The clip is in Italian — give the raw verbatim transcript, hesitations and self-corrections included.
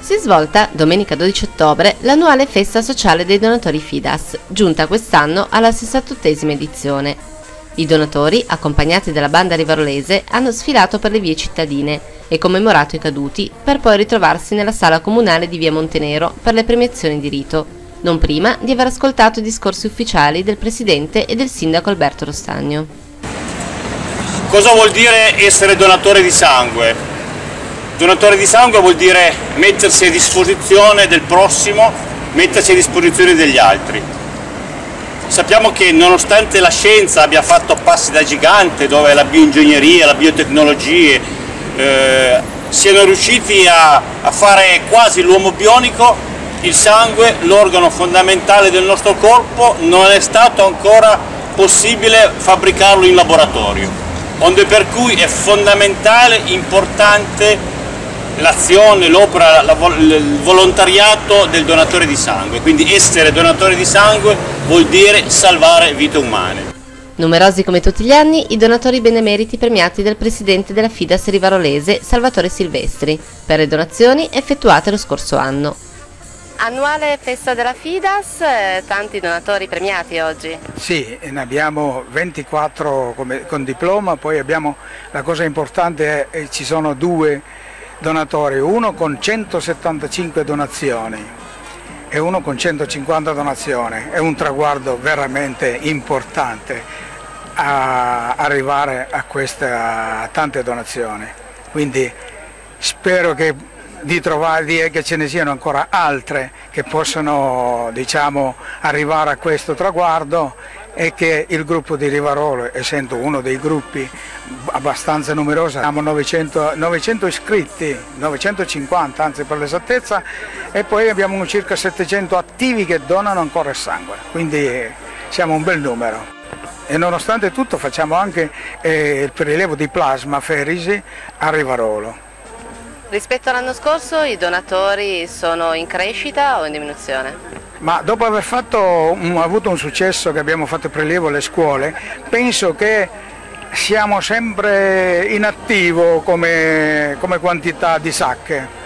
Si è svolta, domenica dodici ottobre, l'annuale festa sociale dei donatori Fidas, giunta quest'anno alla sessantottesima edizione. I donatori, accompagnati dalla banda rivarolese, hanno sfilato per le vie cittadine e commemorato i caduti per poi ritrovarsi nella sala comunale di via Montenero per le premiazioni di rito, non prima di aver ascoltato i discorsi ufficiali del presidente e del sindaco Alberto Rostagno. Cosa vuol dire essere donatore di sangue? Donatore di sangue vuol dire mettersi a disposizione del prossimo, mettersi a disposizione degli altri. Sappiamo che nonostante la scienza abbia fatto passi da gigante, dove la bioingegneria, la biotecnologia eh, siano riusciti a, a fare quasi l'uomo bionico, il sangue, l'organo fondamentale del nostro corpo, non è stato ancora possibile fabbricarlo in laboratorio, onde per cui è fondamentale, importante l'azione, l'opera, il volontariato del donatore di sangue. Quindi essere donatore di sangue vuol dire salvare vite umane. Numerosi come tutti gli anni i donatori benemeriti premiati dal presidente della Fidas rivarolese Salvatore Silvestri per le donazioni effettuate lo scorso anno. Annuale festa della Fidas, eh, tanti donatori premiati oggi. Sì, ne abbiamo ventiquattro come, con diploma, poi abbiamo, la cosa importante è che ci sono due donatori, uno con centosettantacinque donazioni e uno con centocinquanta donazioni. È un traguardo veramente importante a arrivare a queste a tante donazioni, quindi spero che di trovare che ce ne siano ancora altre che possano, diciamo, arrivare a questo traguardo, e che il gruppo di Rivarolo, essendo uno dei gruppi abbastanza numeroso, abbiamo novecento, novecento iscritti, novecentocinquanta anzi per l'esattezza, e poi abbiamo circa settecento attivi che donano ancora il sangue, quindi siamo un bel numero. E nonostante tutto facciamo anche eh, il prelievo di plasma ferisi a Rivarolo. Rispetto all'anno scorso i donatori sono in crescita o in diminuzione? Ma dopo aver fatto, um, avuto un successo che abbiamo fatto prelievo alle scuole, penso che siamo sempre in attivo come, come quantità di sacche.